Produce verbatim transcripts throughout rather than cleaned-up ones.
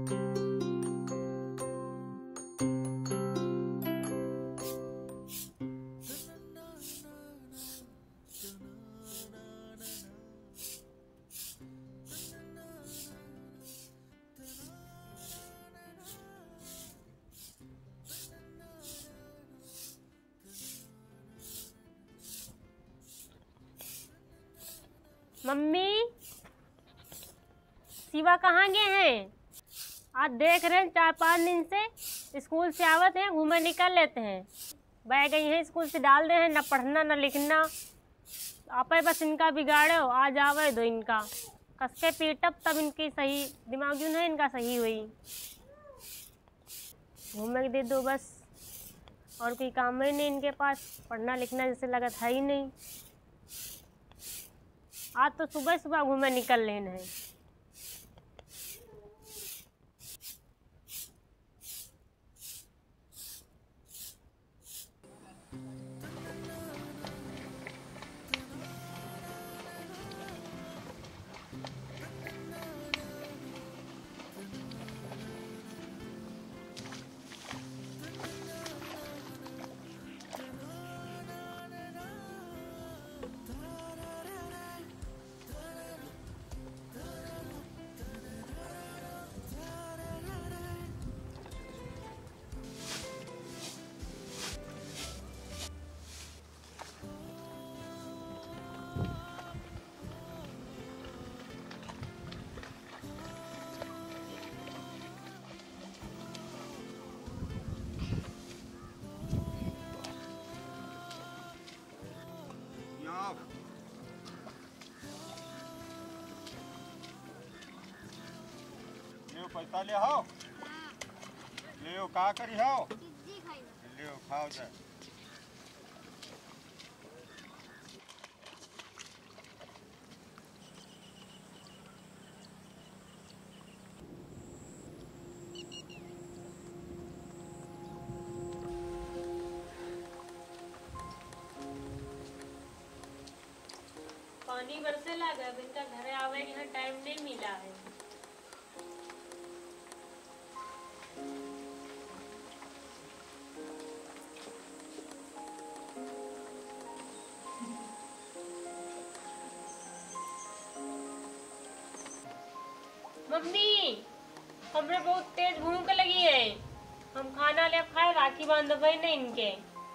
Mummy, Shiva कहाँ गए हैं? आज देख रहे हैं चार पाँच दिन से स्कूल से आवत हैं, घूमे निकल लेते हैं। बैग गई हैं स्कूल से डाल दे हैं, न पढ़ना न लिखना। आप बस इनका बिगाड़े हो, आज आवे दो इनका कसके पीटब तब इनकी सही दिमाग जो है इनका सही हुई। घूमे दे दो बस, और कोई काम ही नहीं इनके पास। पढ़ना लिखना जैसे लगत है ही नहीं। आज तो सुबह सुबह घूमे निकल लेना है। पैसा ले आओ, ले आओ, का करी हो? ले आओ, खाओ जाए। पानी बरसे लगा, इनका घर आवे यहाँ टाइम नहीं मिला है। मम्मी, हमरे बहुत तेज भूख लगी है। हम खाना ले खाए, राखी बांध भाई नहीं इनके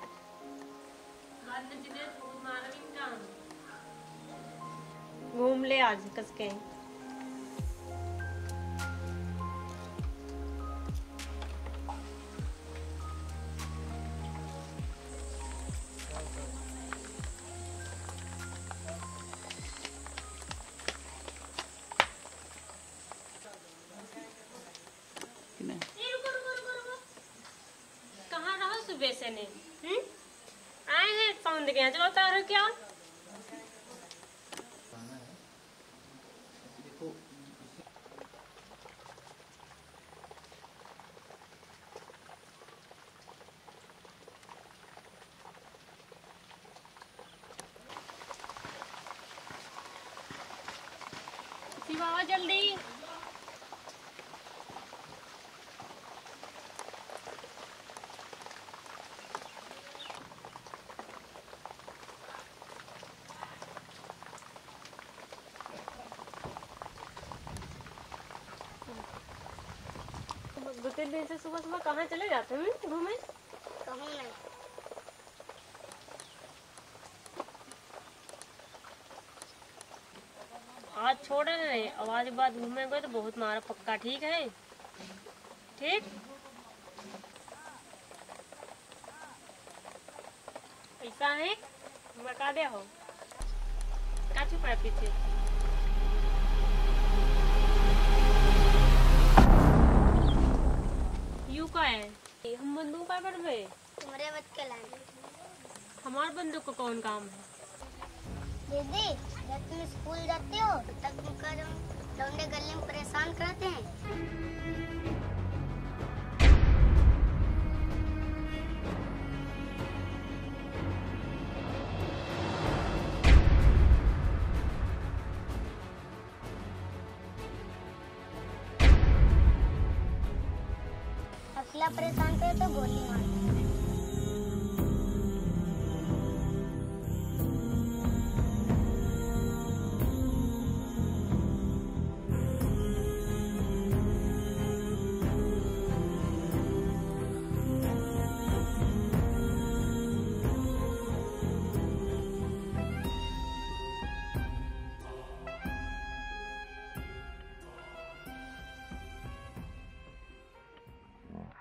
घूम ले आज कस के। कहाँ रहो सुबह से ने? हम्म, आए हैं सौंद गया, चलो तारो क्या? शिवा जल्दी। दो तीन दिन से सुबह सुबह कहाँ चले जाते हैं घूमे? कहूँ नहीं। आज छोड़े नहीं, आवाज बाद घूमेंगे तो बहुत मारा पक्का। ठीक है, ठीक। ऐसा है बता दे हो क्या छुपा है पीछे? यू का है हम बंदूक का बढ़वे तुम्हारे बच के लाए। हमारे बंदूक का कौन काम है? दीदी, जब तुम स्कूल जाते हो तब तुमका लौंडे गले में परेशान करते हैं। अकेला परेशान करे तो गोली मार।